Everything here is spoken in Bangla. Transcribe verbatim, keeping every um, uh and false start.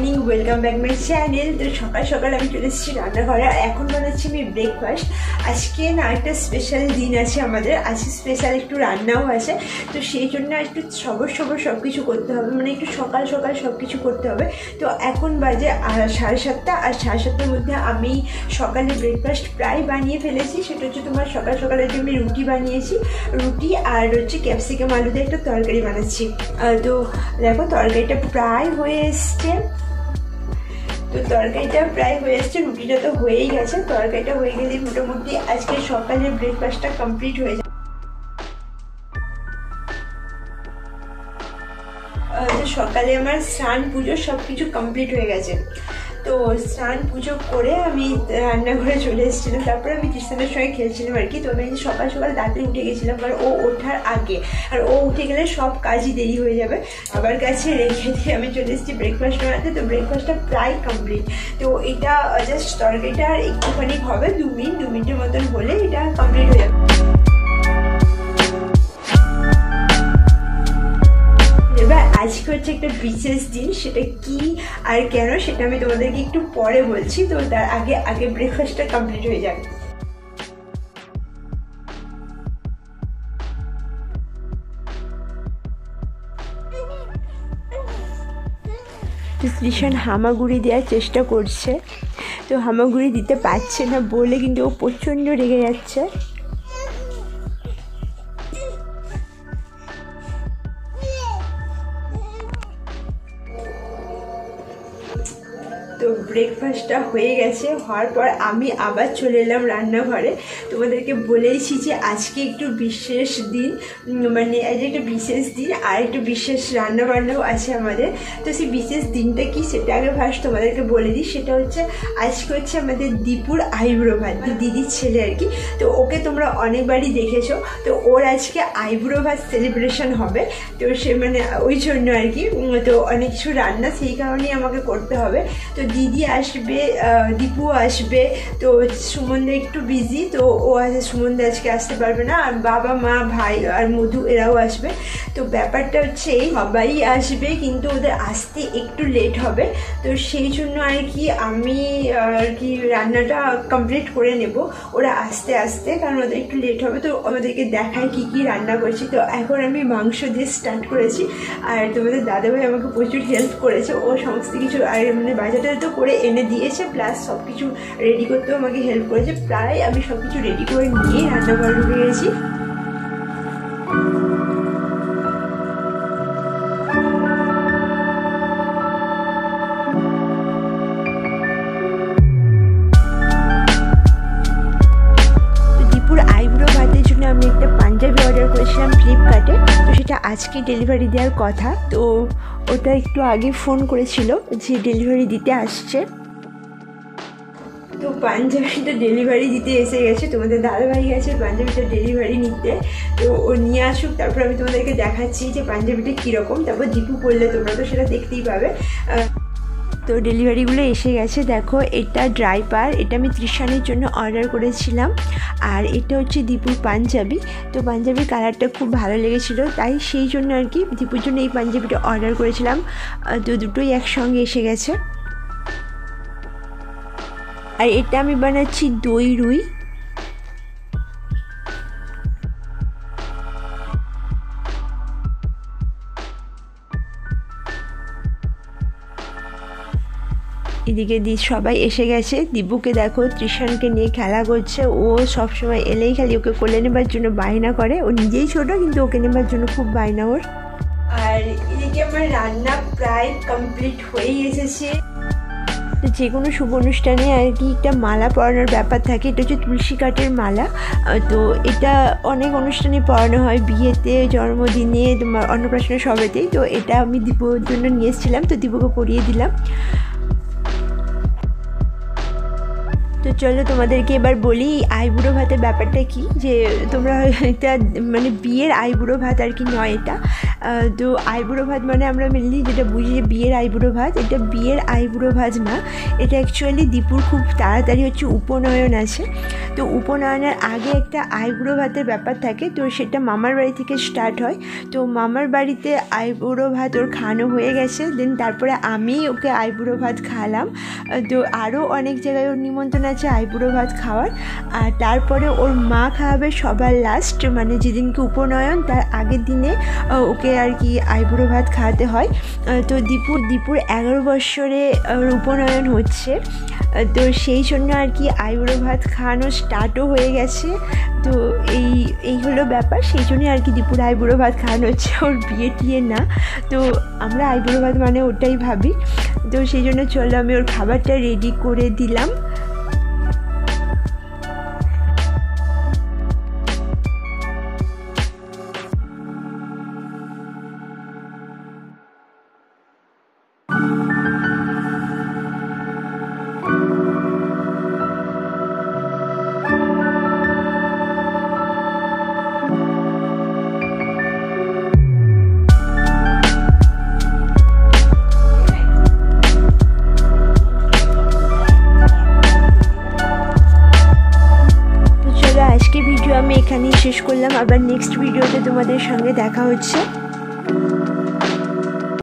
Morning, welcome back my channel. তো সকাল সকাল আমি চলে এসেছি রান্নাঘরে, আর এখন বানাচ্ছি আমি ব্রেকফাস্ট। আজকে না একটা স্পেশাল দিন আছে আমাদের, আজকে স্পেশাল একটু রান্নাও আছে। তো সেই জন্য একটু সবর সবর সব কিছু করতে হবে, মানে একটু সকাল সকাল সব কিছু করতে হবে। তো এখন বাজে সাড়ে সাতটা, আর সাড়ে সাতটার মধ্যে আমি সকালে ব্রেকফাস্ট প্রায় বানিয়ে ফেলেছি। সেটা হচ্ছে তোমার সকাল সকালের জন্য আমি রুটি বানিয়েছি, রুটি আর হচ্ছে ক্যাপসিকাম আলু দিয়ে একটা তরকারি বানাচ্ছি। তো দেখো তরকারিটা প্রায় হয়ে এসছে, তো তরকারিটা প্রায় হয়ে এসছে, রুটিটা তো হয়েই গেছে। তরকারিটা হয়ে গেলে মোটামুটি আজকে সকালের ব্রেকফাস্টটা কমপ্লিট হয়ে যায়। সকালে আমার স্নান পুজো সব কিছু কমপ্লিট হয়ে গেছে। তো স্নান পুজো করে আমি রান্নাঘরে চলে এসেছিলাম, তারপরে আমি কৃষ্ণের সঙ্গে খেলছিলাম আর কি। তো আমি সকাল সকাল রাতে উঠে গেছিলাম, কারণ ও ওঠার আগে, আর ও উঠে গেলে সব কাজই দেরি হয়ে যাবে। আবার কাছে রেখে দিয়ে আমি চলে এসেছি ব্রেকফাস্ট বানাতে। তো ব্রেকফাস্টটা প্রায় কমপ্লিট। তো এটা জাস্ট তরকারিটা আর একটুখানি হবে, দু মিনিট দু মিনিটের মতন হলে এটা কমপ্লিট হয়ে যাবে। এবার আজকে হচ্ছে একটা বিশেষ দিন, সেটা কি আর কেন সেটা আমি তোমাদেরকে একটু পরে বলছি। তো তার আগে আগে ব্রেকফাস্টটা কমপ্লিট হয়ে যাক। কৃষণ হামাগুড়ি দেওয়ার চেষ্টা করছে, তো হামাগুড়ি দিতে পারছে না বলে কিন্তু ও প্রচণ্ড রেগে যাচ্ছে। তো ব্রেকফাস্টটা হয়ে গেছে, হওয়ার পর আমি আবার চলে এলাম রান্নাঘরে। তোমাদেরকে বলেইছি যে আজকে একটু বিশেষ দিন, মানে আজ একটা বিশেষ দিন আর একটু বিশেষ রান্না বান্নাও আছে আমাদের। তো সেই বিশেষ দিনটা কি সেটা আগে ফার্স্ট তোমাদেরকে বলে দিই। সেটা হচ্ছে আজকে হচ্ছে আমাদের দীপুর আইব্রো ভাত, দিদির ছেলে আর কি। তো ওকে তোমরা অনেকবারই দেখেছো, তো ওর আজকে আইব্রো ভাত সেলিব্রেশন হবে। তো সে মানে ওই জন্য আর কি, তো অনেক কিছু রান্না সেই কারণেই আমাকে করতে হবে। তো দিদি আসবে, দীপু আসবে, তো সুমনদা একটু বিজি, তো ও আছে, সুমনদা আজকে আসতে পারবে না। আর বাবা মা ভাই আর মধু এরাও আসবে। তো ব্যাপারটা হচ্ছে এই, সবাই আসবে কিন্তু ওদের আসতে একটু লেট হবে। তো সেই জন্য আর কি আমি আর কি রান্নাটা কমপ্লিট করে নেব ওরা আসতে আসতে, কারণ ওদের একটু লেট হবে। তো ওদেরকে দেখায় কি কি রান্না করছি। তো এখন আমি মাংস দিয়ে স্টার্ট করেছি, আর তোমাদের দাদাভাই আমাকে প্রচুর হেল্প করেছে। ও সমস্ত কিছু আর মানে বাজারটা তো করে এনে দিয়েছে, প্লাস সব কিছু রেডি করতেও আমাকে হেল্প করেছে। প্রায় আমি সব কিছু রেডি করে নিয়ে রান্নাঘরে ঢুকে গেছি। দীপুর আইব্রো ভাতের জন্য আমি একটা পাঞ্জাবি অর্ডার করেছিলাম ফ্লিপকার্টে, তো সেটা আজকে ডেলিভারি দেওয়ার কথা। তো ওটা একটু আগে ফোন করেছিল যে ডেলিভারি দিতে আসছে। তো পাঞ্জাবিটা ডেলিভারি দিতে এসে গেছে, তোমাদের দাদাভাই গেছে পাঞ্জাবিটা ডেলিভারি নিতে। তো ও নিয়ে আসুক, তারপর আমি তোমাদেরকে দেখাচ্ছি যে পাঞ্জাবিটা কীরকম, তারপর দীপু পরলে তোমরা তো সেটা দেখতেই পাবে। তো ডেলিভারিগুলো এসে গেছে। দেখো এটা ড্রাই পার, এটা আমি ত্রিশানের জন্য অর্ডার করেছিলাম। আর এটা হচ্ছে দীপুর পাঞ্জাবি। তো পাঞ্জাবির কালারটা খুব ভালো লেগেছিলো, তাই সেই জন্য আর কি দীপুর জন্য এই পাঞ্জাবিটা অর্ডার করেছিলাম। তো দুটোই একসঙ্গে এসে গেছে। আর এটা আমি বানাচ্ছি দই রুই। এদিকে দি সবাই এসে গেছে। দীপুকে দেখো ত্রিশানকে নিয়ে খেলা করছে, ও সবসময় এলেই খালি ওকে কোলে নেবার জন্য বায়না করে। ও নিজেই ছোটো কিন্তু ওকে নেবার জন্য খুব বায়না ওর। আর এদিকে আমার রান্না প্রায় কমপ্লিট হয়েই এসেছে। তো যে কোনো শুভ অনুষ্ঠানে আর কি একটা মালা পরানোর ব্যাপার থাকে। এটা হচ্ছে তুলসী কাঠের মালা। তো এটা অনেক অনুষ্ঠানে পরানো হয়, বিয়েতে, জন্মদিনে, তোমার অন্নপ্রাশনে, সবেতেই। তো এটা আমি দীপুর জন্য নিয়ে এসেছিলাম, তো দীপুকে পরিয়ে দিলাম। তো চলো তোমাদেরকে এবার বলি আইবুড়ো ভাতের ব্যাপারটা কি, যে তোমরা এটা মানে বিয়ের আইবুড়ো ভাত আর কি নয়, এটা তো আইবুড়ো ভাত মানে আমরা মেনলি যেটা বুঝি যে বিয়ের আইবুড়ো ভাত, এটা বিয়ের আইবুড়ো ভাত না, এটা অ্যাকচুয়ালি দীপুর খুব তাড়াতাড়ি হচ্ছে উপনয়ন আছে। তো উপনয়নের আগে একটা আইবুড়ো ভাতের ব্যাপার থাকে, তো সেটা মামার বাড়ি থেকে স্টার্ট হয়। তো মামার বাড়িতে আইবুড়ো ভাত ওর খাওয়ানো হয়ে গেছে, দেন তারপরে আমি ওকে আইবুড়ো ভাত খাওয়ালাম। তো আরও অনেক জায়গায় ওর নিমন্ত্রণ আছে আইবুড়ো ভাত খাওয়ার। আর তারপরে ওর মা খাওয়াবে সবার লাস্ট, মানে যেদিনকে উপনয়ন তার আগের দিনে ওকে আর কি আইবুড়ো ভাত খাওয়াতে হয়। তো দীপুর দীপুর এগারো বছরে উপনয়ন হচ্ছে, তো সেই জন্য আর কি আইবুড়ো ভাত খাওয়ানো স্টার্টও হয়ে গেছে। তো এই এই হলো ব্যাপার, সেই জন্যই আর কি দীপুর আইবুড়ো ভাত খাওয়ানো হচ্ছে, ওর বিয়ে টিয়ে না। তো আমরা আইবুড়ো ভাত মানে ওটাই ভাবি। তো সেই জন্য চলো আমি ওর খাবারটা রেডি করে দিলাম। আজকে ভিডিও আমি এখানেই শেষ করলাম, আবার নেক্সট ভিডিওতে তোমাদের সঙ্গে দেখা হচ্ছে।